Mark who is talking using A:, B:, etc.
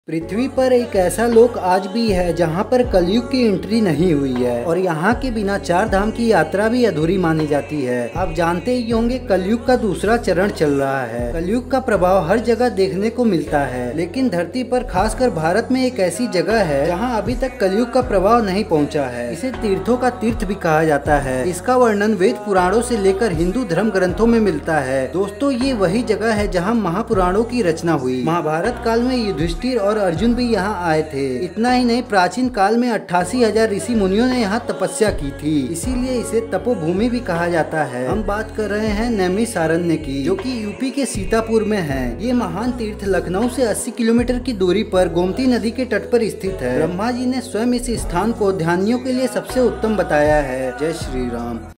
A: पृथ्वी पर एक ऐसा लोक आज भी है जहां पर कलयुग की एंट्री नहीं हुई है और यहां के बिना चार धाम की यात्रा भी अधूरी मानी जाती है। आप जानते ही होंगे कलयुग का दूसरा चरण चल रहा है। कलयुग का प्रभाव हर जगह देखने को मिलता है, लेकिन धरती पर खासकर भारत में एक ऐसी जगह है जहां अभी तक कलयुग का प्रभाव नहीं पहुंचा है। इसे तीर्थों का तीर्थ भी कहा जाता है। इसका वर्णन वेद पुराणों से लेकर हिंदू धर्म ग्रंथों में मिलता है। दोस्तों, ये वही जगह है जहाँ महापुराणों की रचना हुई। महाभारत काल में युधिष्ठिर और अर्जुन भी यहाँ आए थे। इतना ही नहीं, प्राचीन काल में 88,000 ऋषि मुनियों ने यहाँ तपस्या की थी, इसीलिए इसे तपोभूमि भी कहा जाता है। हम बात कर रहे हैं नैमिषारण्य की, जो कि यूपी के सीतापुर में है। ये महान तीर्थ लखनऊ से 80 किलोमीटर की दूरी पर गोमती नदी के तट पर स्थित है। ब्रह्मा जी ने स्वयं इस स्थान को ध्यानियों के लिए सबसे उत्तम बताया है। जय श्री राम।